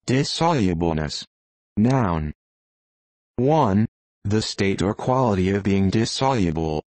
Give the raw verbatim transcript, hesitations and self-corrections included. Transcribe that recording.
Dissolubleness. Noun. one. The state or quality of being dissoluble.